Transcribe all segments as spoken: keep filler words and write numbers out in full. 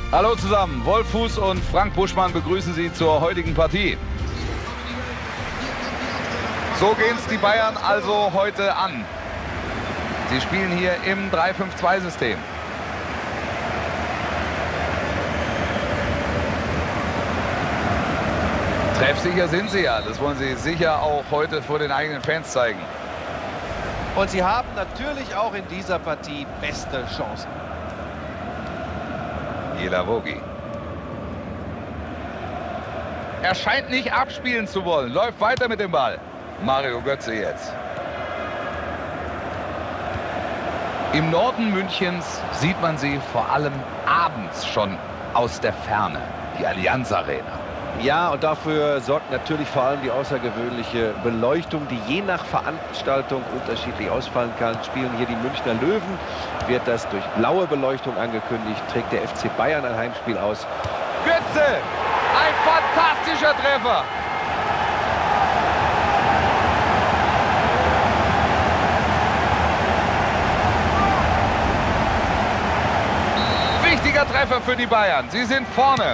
Hallo zusammen, Wolf Fuß und Frank Buschmann begrüßen Sie zur heutigen Partie. So gehen es die Bayern also heute an. Sie spielen hier im drei fünf zwei System. Treffsicher sind sie ja, das wollen sie sicher auch heute vor den eigenen Fans zeigen. Und sie haben natürlich auch in dieser Partie beste Chancen. Ilavogi. Er scheint nicht abspielen zu wollen, läuft weiter mit dem Ball. Mario Götze jetzt. Im Norden Münchens sieht man sie vor allem abends schon aus der Ferne, die Allianz Arena. Ja, und dafür sorgt natürlich vor allem die außergewöhnliche Beleuchtung, die je nach Veranstaltung unterschiedlich ausfallen kann. Spielen hier die Münchner Löwen, wird das durch blaue Beleuchtung angekündigt, trägt der F C Bayern ein Heimspiel aus. Götze, ein fantastischer Treffer. Wichtiger Treffer für die Bayern, sie sind vorne.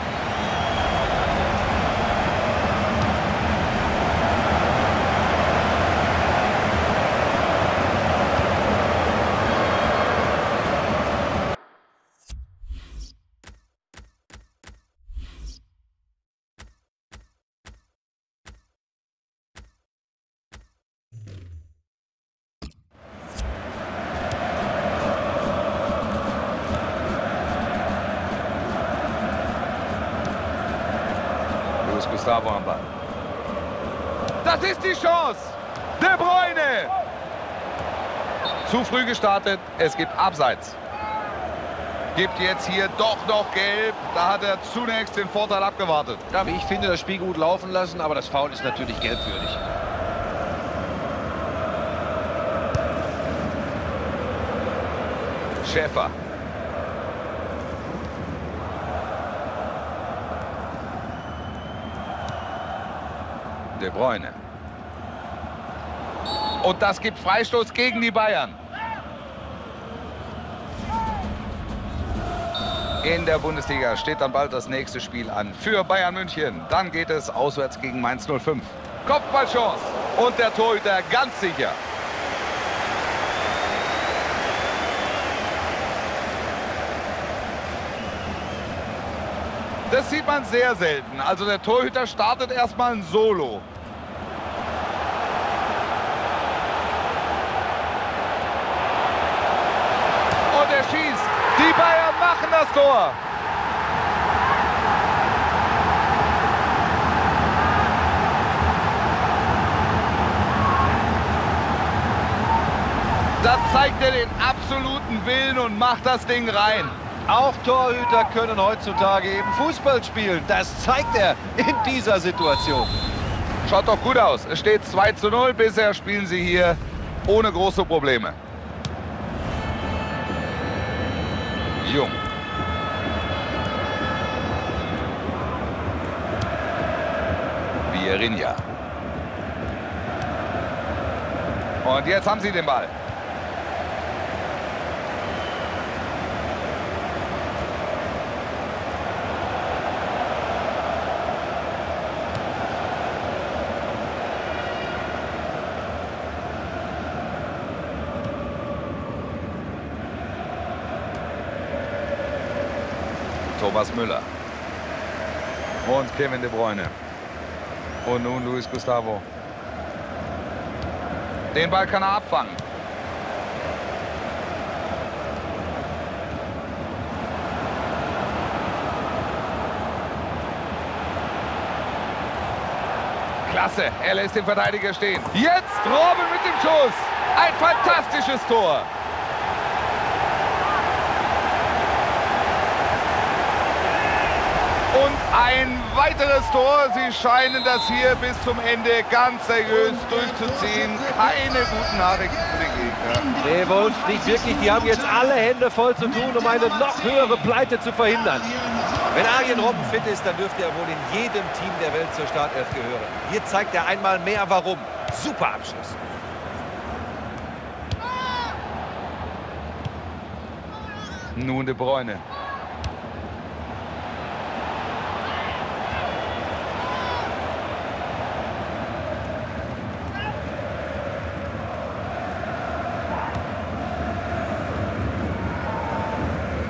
Gustavo am Ball. Das ist die Chance. De Bruyne. Zu früh gestartet. Es gibt Abseits. Gibt jetzt hier doch noch Gelb. Da hat er zunächst den Vorteil abgewartet. Ja, ich finde, das Spiel gut laufen lassen, aber das Foul ist natürlich gelbwürdig. Schäfer. De Bruyne. Und das gibt Freistoß gegen die Bayern. In der Bundesliga steht dann bald das nächste Spiel an für Bayern München. Dann geht es auswärts gegen Mainz null fünf. Kopfballchance und der Torhüter ganz sicher. Das sieht man sehr selten. Also der Torhüter startet erstmal ein Solo. Und er schießt. Die Bayern machen das Tor. Da zeigt er den absoluten Willen und macht das Ding rein. Auch Torhüter können heutzutage eben Fußball spielen. Das zeigt er in dieser Situation. Schaut doch gut aus. Es steht zwei zu null. Bisher spielen sie hier ohne große Probleme. Jung. Vierinha. Und jetzt haben sie den Ball. Thomas Müller. Und Kevin De Bruyne. Und nun Luis Gustavo. Den Ball kann er abfangen. Klasse, er lässt den Verteidiger stehen. Jetzt Robben mit dem Schuss. Ein fantastisches Tor. Und ein weiteres Tor. Sie scheinen das hier bis zum Ende ganz seriös durchzuziehen. Keine guten Nachrichten für den Gegner. Nee, Wolf, nicht wirklich. Die haben jetzt alle Hände voll zu tun, um eine noch höhere Pleite zu verhindern. Wenn Arjen Robben fit ist, dann dürfte er wohl in jedem Team der Welt zur Startelf gehören. Hier zeigt er einmal mehr, warum. Super Abschluss. Nun De Bruyne.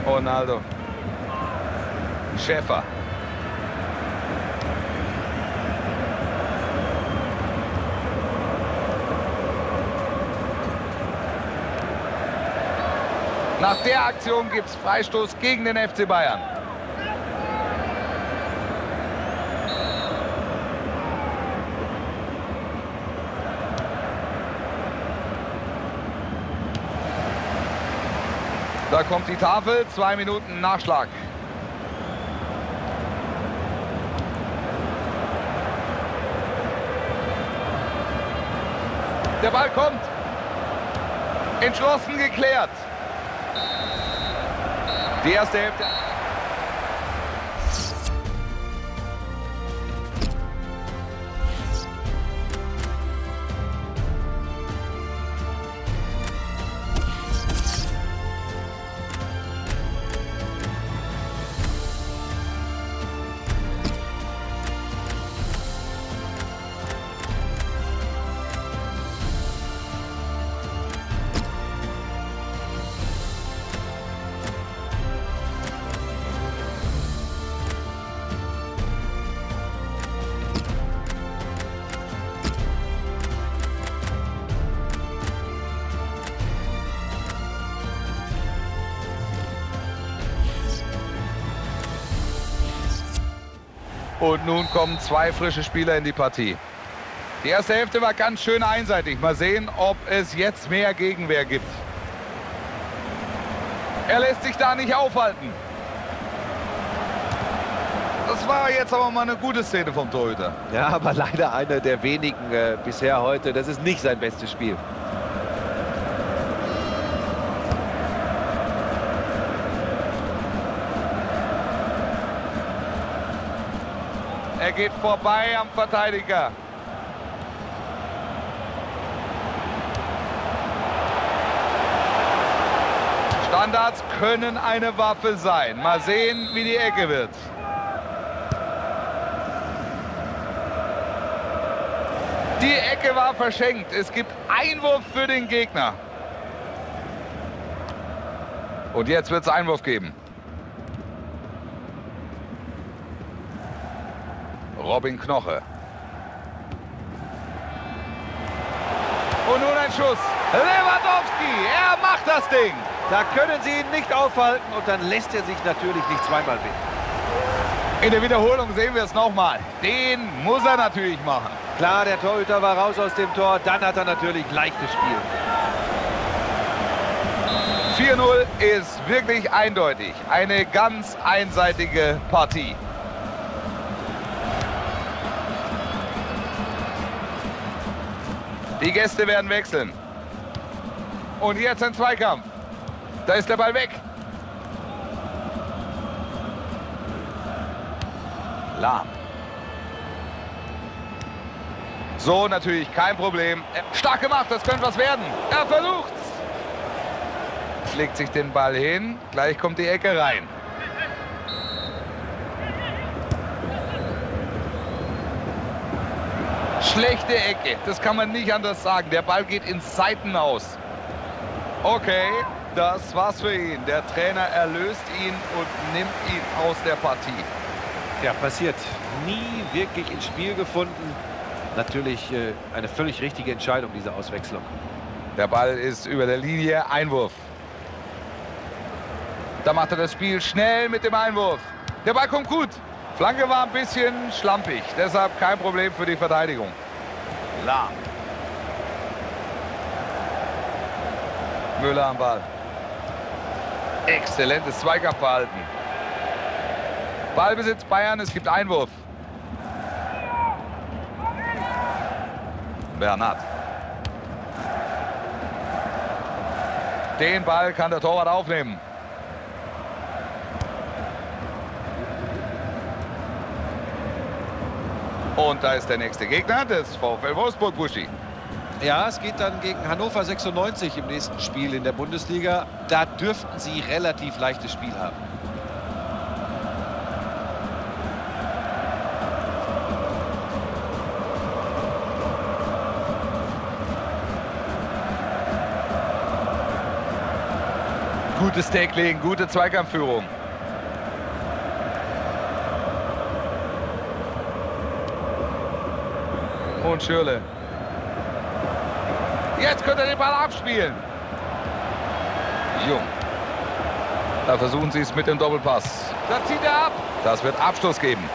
Ronaldo. Schäfer. Nach der Aktion gibt es Freistoß gegen den F C Bayern. Da kommt die Tafel, zwei Minuten Nachschlag. Der Ball kommt. Entschlossen geklärt. Die erste Hälfte. Und nun kommen zwei frische Spieler in die Partie. Die erste Hälfte war ganz schön einseitig. Mal sehen, ob es jetzt mehr Gegenwehr gibt. Er lässt sich da nicht aufhalten. Das war jetzt aber mal eine gute Szene vom Torhüter. Ja, aber leider einer der wenigen äh, bisher heute. Das ist nicht sein bestes Spiel. Er geht vorbei am Verteidiger. Standards können eine Waffe sein. Mal sehen, wie die Ecke wird. Die Ecke war verschenkt. Es gibt Einwurf für den Gegner. Und jetzt wird es Einwurf geben. Robin Knoche. Und nun ein Schuss. Lewandowski, er macht das Ding. Da können sie ihn nicht aufhalten und dann lässt er sich natürlich nicht zweimal binden. In der Wiederholung sehen wir es nochmal. Den muss er natürlich machen. Klar, der Torhüter war raus aus dem Tor, dann hat er natürlich leichtes Spiel. vier null ist wirklich eindeutig. Eine ganz einseitige Partie. Die Gäste werden wechseln. Und jetzt ein Zweikampf. Da ist der Ball weg. Lahm. So, natürlich kein Problem. Stark gemacht, das könnte was werden. Er versucht's. Legt sich den Ball hin. Gleich kommt die Ecke rein. Schlechte Ecke, das kann man nicht anders sagen. Der Ball geht ins Seitenaus. Okay, das war's für ihn. Der Trainer erlöst ihn und nimmt ihn aus der Partie. Ja, passiert. Nie wirklich ins Spiel gefunden. Natürlich äh, eine völlig richtige Entscheidung, diese Auswechslung. Der Ball ist über der Linie. Einwurf. Da macht er das Spiel schnell mit dem Einwurf. Der Ball kommt gut. Flanke war ein bisschen schlampig, deshalb kein Problem für die Verteidigung. Lahm. Müller am Ball. Exzellentes Zweikampfverhalten. Ballbesitz Bayern, es gibt Einwurf. Bernat. Den Ball kann der Torwart aufnehmen. Und da ist der nächste Gegner des VfL Wolfsburg, Buschi. Ja, es geht dann gegen Hannover sechsundneunzig im nächsten Spiel in der Bundesliga. Da dürften sie relativ leichtes Spiel haben. Gutes Tackling, gute Zweikampfführung. Und Schürrle. Jetzt könnte er den Ball abspielen. Jung. Da versuchen sie es mit dem Doppelpass. Da zieht er ab. Das wird Abschluss geben.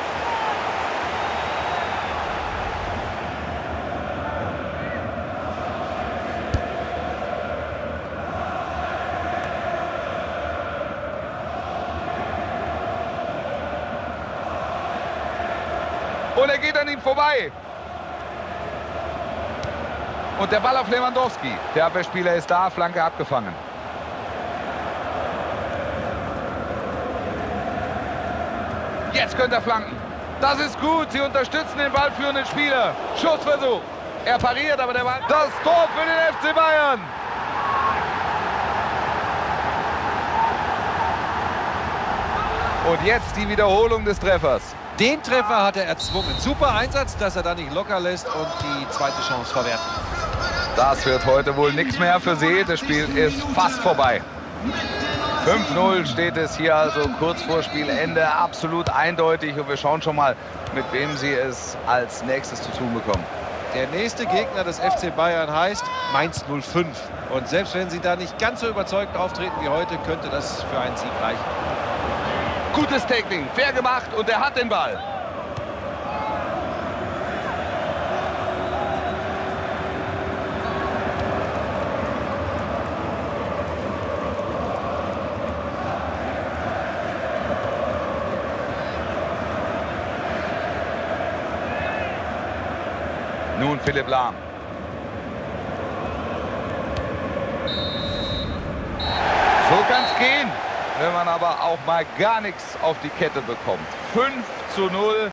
Und er geht an ihm vorbei. Und der Ball auf Lewandowski. Der Abwehrspieler ist da, Flanke abgefangen. Jetzt könnte er flanken. Das ist gut. Sie unterstützen den ballführenden Spieler. Schussversuch. Er pariert, aber der Ball... Das Tor für den F C Bayern. Und jetzt die Wiederholung des Treffers. Den Treffer hat er erzwungen. Super Einsatz, dass er da nicht locker lässt und die zweite Chance verwertet. Das wird heute wohl nichts mehr für sie. Das Spiel ist fast vorbei. fünf null steht es hier also kurz vor Spielende. Absolut eindeutig. Und wir schauen schon mal, mit wem sie es als nächstes zu tun bekommen. Der nächste Gegner des F C Bayern heißt Mainz null fünf. Und selbst wenn sie da nicht ganz so überzeugt auftreten wie heute, könnte das für einen Sieg reichen. Gutes Tackling, fair gemacht und er hat den Ball. Nun Philipp Lahm. So kann's gehen, wenn man aber auch mal gar nichts auf die Kette bekommt. fünf zu null.